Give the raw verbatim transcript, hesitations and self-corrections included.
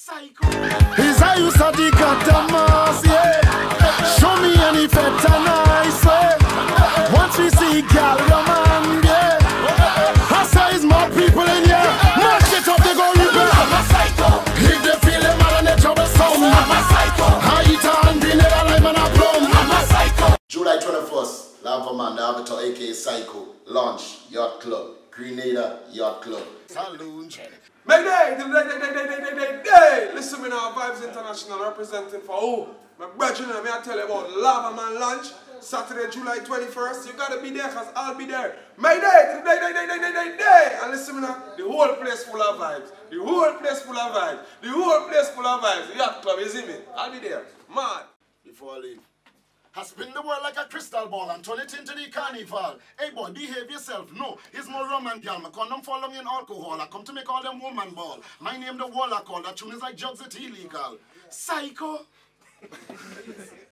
Psycho. Is I used to dig at the mass, yeah. Show me any feta nice, yeah. Once we see gal Lavaman, yeah. I say is more people in here. Match it up, they go rebel. I'm a psycho. If they feel them out and they trouble some, I'm a psycho. I eat and be never like man a plum. I'm a psycho. July twenty-first, Lavaman, the Avatar aka Psycho, launch Yacht Club, Grenada Yacht Club. Saloon. Mayday! Day, day, day, day, day, day, day! Listen me now, Vibes International representing for who? My brethren, may I tell you about Lavaman launch, Saturday, July twenty-first. You gotta be there because I'll be there. Mayday! Day, day, day, day, day, day, day! And listen me now, the whole place full of vibes. The whole place full of vibes. The whole place full of vibes. The Yacht Club, you see me? I'll be there. Mad. Before I leave. I spin the world like a crystal ball and turn it into the carnival. Hey boy, behave yourself. No, it's more Roman girl. I come follow me in alcohol. I come to make all them woman ball. My name the wall I call. That tune is like drugs, it illegal. Psycho.